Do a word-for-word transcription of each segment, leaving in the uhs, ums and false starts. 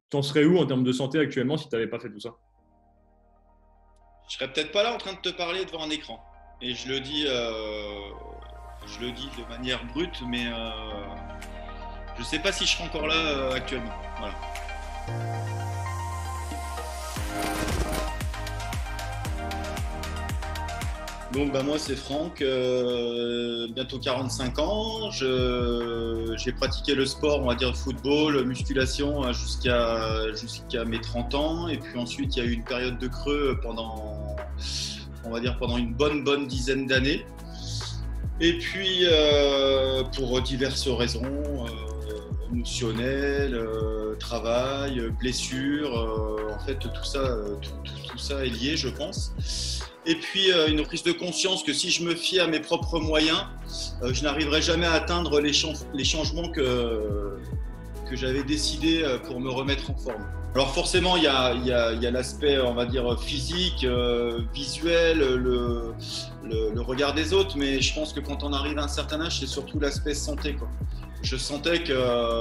T'en serais où en termes de santé actuellement si tu n'avais pas fait tout ça? Je serais peut-être pas là en train de te parler devant un écran. Et je le dis, euh, je le dis de manière brute, mais euh, je sais pas si je serais encore là euh, actuellement. Voilà. Donc bah moi c'est Franck, euh, bientôt quarante-cinq ans. Je- J'ai pratiqué le sport, on va dire le football, musculation euh, jusqu'à jusqu'à mes trente ans. Et puis ensuite il y a eu une période de creux pendant, on va dire pendant une bonne bonne dizaine d'années. Et puis euh, pour diverses raisons, euh, émotionnelles, euh, travail, euh, blessures, euh, en fait tout ça, euh, tout, tout- tout ça est lié je pense. Et puis euh, une prise de conscience que si je me fiais à mes propres moyens, euh, je n'arriverais jamais à atteindre les, chan- les changements que, que j'avais décidé euh, pour me remettre en forme. Alors forcément, il y a, il y a- il y a l'aspect, on va dire, physique, euh, visuel, le, le- le regard des autres, mais je pense que quand on arrive à un certain âge, c'est surtout l'aspect santé, quoi. Je sentais que,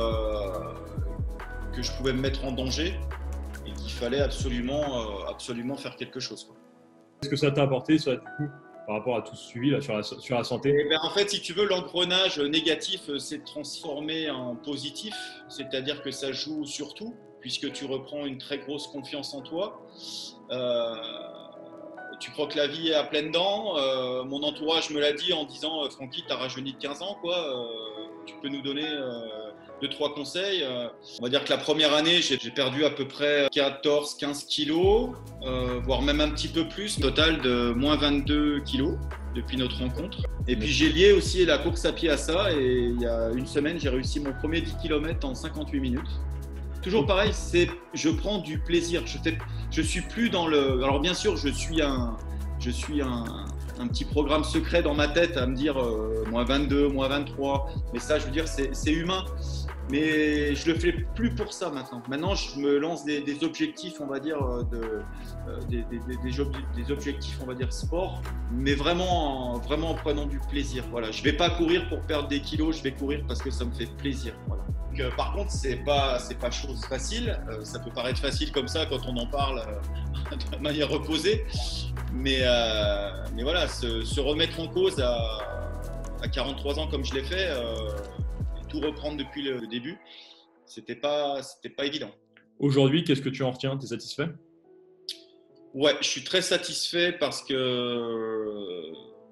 que je pouvais me mettre en danger et qu'il fallait absolument, euh, absolument faire quelque chose, quoi. Qu'est-ce que ça t'a apporté ça, du coup, par rapport à tout ce suivi là, sur, la, sur la santé? Eh ben, en fait, si tu veux, l'engrenage négatif euh, s'est transformé en positif, c'est-à-dire que ça joue sur tout, puisque tu reprends une très grosse confiance en toi. Euh, Tu crois que la vie est à pleines dents. Euh, mon entourage me l'a dit en disant euh, Francky, t'as rajeuni de quinze ans, quoi. Euh, tu peux nous donner euh, deux, trois conseils. Euh, on va dire que la première année, j'ai j'ai perdu à peu près quatorze, quinze kilos, euh, voire même un petit peu plus. Total de moins vingt-deux kilos depuis notre rencontre. Et puis j'ai lié aussi la course à pied à ça. Et il y a une semaine, j'ai réussi mon premier dix kilomètres en cinquante-huit minutes. Toujours pareil, c'est je prends du plaisir. Je fais, je suis plus dans le. Alors bien sûr, je suis un, je suis un, un petit programme secret dans ma tête à me dire euh, moins vingt-deux, moins vingt-trois. Mais ça, je veux dire, c'est c'est humain. Mais je le fais plus pour ça maintenant. Maintenant, je me lance des, des objectifs, on va dire, euh, de, euh, des, des, des, des ob- des objectifs, on va dire, sport, mais vraiment, en- vraiment en prenant du plaisir. Voilà, je vais pas courir pour perdre des kilos, je vais courir parce que ça me fait plaisir. Voilà. Donc, euh, par contre, c'est pas, c'est pas chose facile. Euh, ça peut paraître facile comme ça quand on en parle euh, de manière reposée, mais, euh, mais voilà, se, se remettre en cause à, à quarante-trois ans comme je l'ai fait. Euh, tout reprendre depuis le début, c'était pas, c'était pas évident. Aujourd'hui, qu'est-ce que tu en retiens? T'es satisfait? Ouais, je suis très satisfait parce que,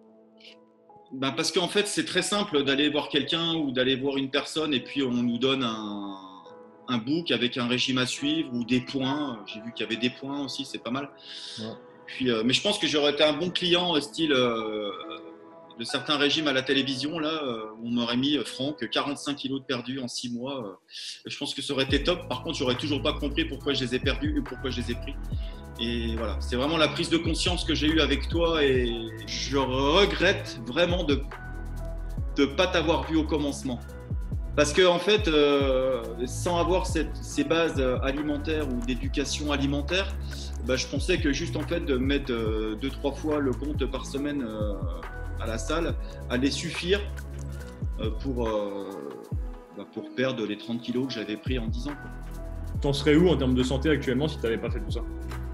ben parce qu'en fait, c'est très simple d'aller voir quelqu'un ou d'aller voir une personne et puis on nous donne un, un book avec un régime à suivre ou des points. J'ai vu qu'il y avait des points aussi, c'est pas mal. Ouais. Puis, euh, mais je pense que j'aurais été un bon client, style euh, de certains régimes à la télévision, là, euh, où on m'aurait mis euh, Franck, quarante-cinq kilos de perdu en six mois. Euh, je pense que ça aurait été top. Par contre, j'aurais toujours pas compris pourquoi je les ai perdus et pourquoi je les ai pris. Et voilà, c'est vraiment la prise de conscience que j'ai eue avec toi et je regrette vraiment de ne pas t'avoir vu au commencement. Parce que en fait, euh, sans avoir cette, ces bases alimentaires ou d'éducation alimentaire, bah, je pensais que juste en fait de mettre euh, deux trois fois le compte par semaine euh, à la salle allait suffire euh, pour, euh, bah, pour perdre les trente kilos que j'avais pris en dix ans, quoi. T'en serais où en termes de santé actuellement si tu n'avais pas fait tout ça?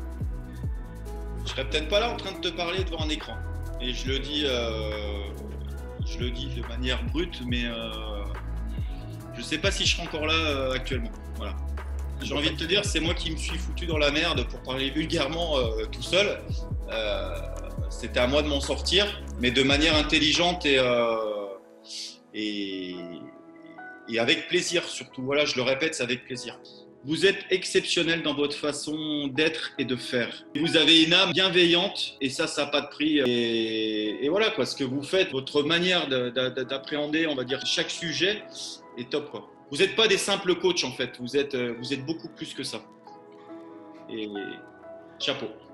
Je serais peut-être pas là en train de te parler devant un écran. Et je le dis, euh, je le dis de manière brute, mais euh, je sais pas si je serai encore là euh, actuellement. Voilà. J'ai envie de te dire, c'est moi qui me suis foutu dans la merde pour parler vulgairement euh, tout seul. Euh, C'était à moi de m'en sortir, mais de manière intelligente et, euh, et, et avec plaisir surtout. Voilà, je le répète, c'est avec plaisir. Vous êtes exceptionnel dans votre façon d'être et de faire. Vous avez une âme bienveillante et ça, ça n'a pas de prix. Et, et voilà, quoi, ce que vous faites, votre manière d'appréhender, on va dire, chaque sujet est top, quoi. Vous n'êtes pas des simples coachs en fait, vous êtes, vous êtes beaucoup plus que ça. Et chapeau.